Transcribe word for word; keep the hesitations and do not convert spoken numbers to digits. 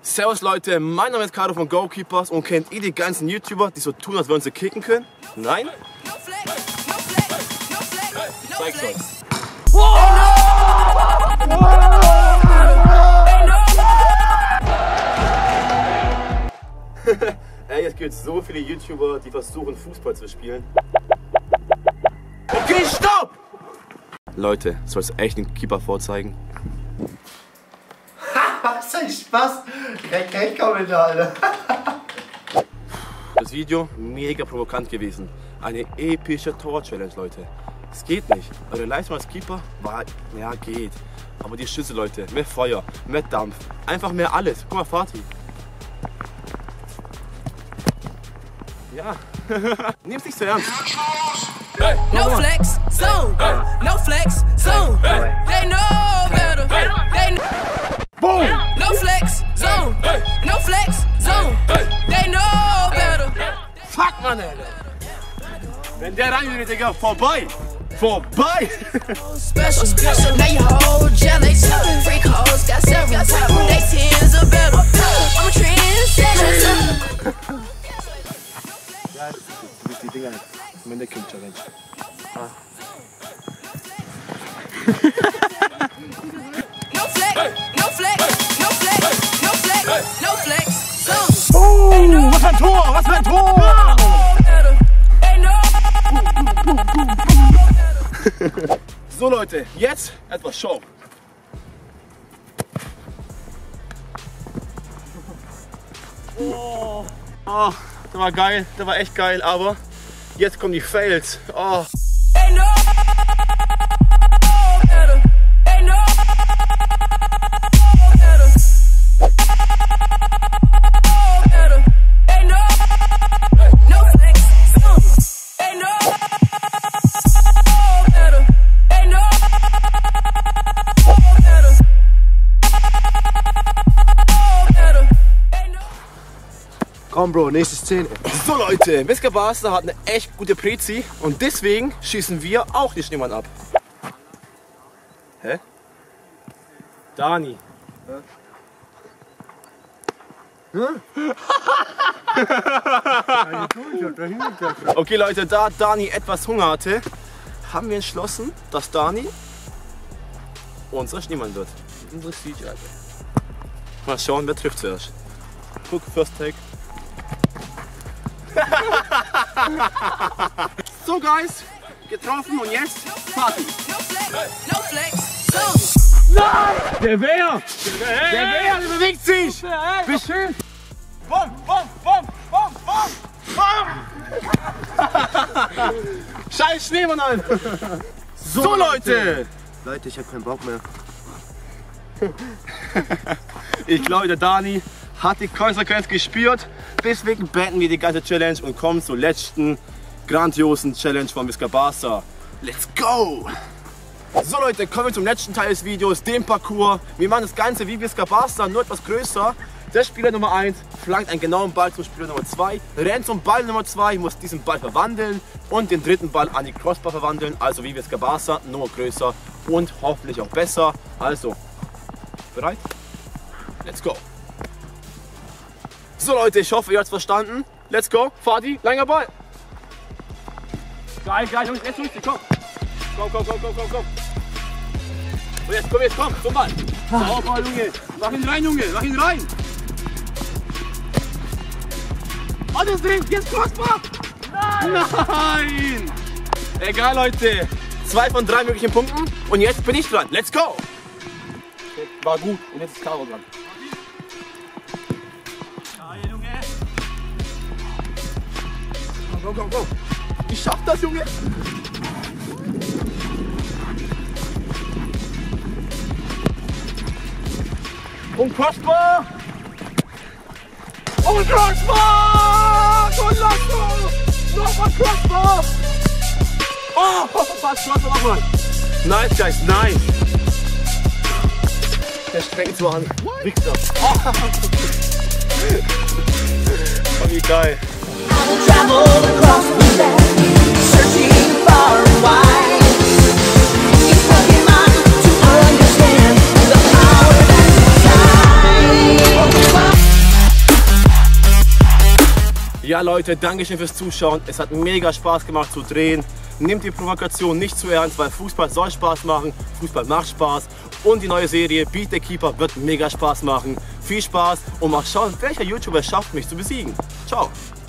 Servus Leute, mein Name ist Caro von Goalkeepers und kennt ihr die ganzen YouTuber, die so tun, als würden sie kicken können? Nein? Ich zeig's euch. Ey, es gibt so viele YouTuber, die versuchen Fußball zu spielen. Okay, stopp! Leute, soll es echt den Keeper vorzeigen? Was ein Spaß! Kein Hate-Kommentar, Alter. Das Video mega provokant gewesen. Eine epische Tor-Challenge, Leute. Es geht nicht. Eure Leistung als Keeper war, ja, geht. Aber die Schüsse, Leute, mehr Feuer, mehr Dampf, einfach mehr alles. Guck mal, Fatih. Ja, nimm's nicht so ernst. Hey, no flex, zone. Hey, no flex, zone. Hey, they know better. Hey, they know. Boom! No flex, zone. Hey, no flex, zone. Hey, they know better. Fuck, Mann, Alter. Wenn der reingeht, Digga, vorbei. Vorbei! Special, special. Now you hold jelly. Freak hoes got several. They tens are better. I'm a trendsetter. Ja, du bist die Dinger nicht. Mannequin Challenge. Ah. No flex, no flex, no flex, no flex, no flex, zone. Oh, was für ein Tor! Was für ein Tor! So Leute, jetzt etwas Show. Oh, oh, der war geil, der war echt geil, aber jetzt kommen die Fails. Oh. They know better. They know better. Better. They know. No flex, zone. They know better. They know better. Better. They know. Komm, Bro, nächste Szene. So Leute, Visca Barca hat eine echt gute Prezi und deswegen schießen wir auch den Schneemann ab. Hä? Dani. Okay Leute, da Dani etwas Hunger hatte, haben wir entschlossen, dass Dani unser Schneemann wird. Unsere Siege, Alter. Mal schauen, wer trifft zuerst. Guck, First Take. So Guys, getroffen und jetzt Party. No flex, no flex, zone. Nein! Der Wehr! Der Wehr, der bewegt sich! Bestimmt! Bom, bom, bom, bom, bom, bom! Scheiß Schneemann ein! So Leute! Leute, ich hab keinen Bock mehr. Ich glaube, der Dani hat die Konsequenz gespürt. Deswegen beenden wir die ganze Challenge und kommen zur letzten grandiosen Challenge von Visca Barca. Let's go! So Leute, kommen wir zum letzten Teil des Videos, dem Parcours. Wir machen das Ganze wie Visca Barca, nur etwas größer. Der Spieler Nummer eins flankt einen genauen Ball zum Spieler Nummer zwei, rennt zum Ball Nummer zwei, muss diesen Ball verwandeln und den dritten Ball an die Crossbar verwandeln. Also wie Visca Barca, nur größer und hoffentlich auch besser. Also, bereit? Let's go! So Leute, ich hoffe, ihr habt es verstanden. Let's go, Fatih, langer Ball. Geil, geil, Jungs, jetzt Jungs, komm. Komm, komm, komm, komm, komm, komm. So, jetzt komm, jetzt komm, zum Ball. Sauber, Junge. Mach ihn rein, Junge, mach ihn rein. Und das Ding, jetzt Crossbar. Nein. Nein. Egal, Leute. Zwei von drei möglichen Punkten. Und jetzt bin ich dran. Let's go. War gut. Und jetzt ist Caro dran. Komm, komm, komm. Ich schaff das, Junge. Und Crossbar. Und Crossbar. Und Lasso. Nochmal Crossbar. Oh, fast Crossbar nochmal. Nice, guys, nice. Der strengt so an. Wichser. Oh, wie geil. Travel across the land, searching far and wide. It's Pokemon to understand the power that's inside. Ja Leute, danke schön fürs Zuschauen. Es hat mega Spaß gemacht zu drehen. Nehmt die Provokation nicht zu ernst, weil Fußball soll Spaß machen. Fußball macht Spaß. Und die neue Serie Beat the Keeper wird mega Spaß machen. Viel Spaß und mal schauen, welcher YouTuber schafft mich zu besiegen. Ciao.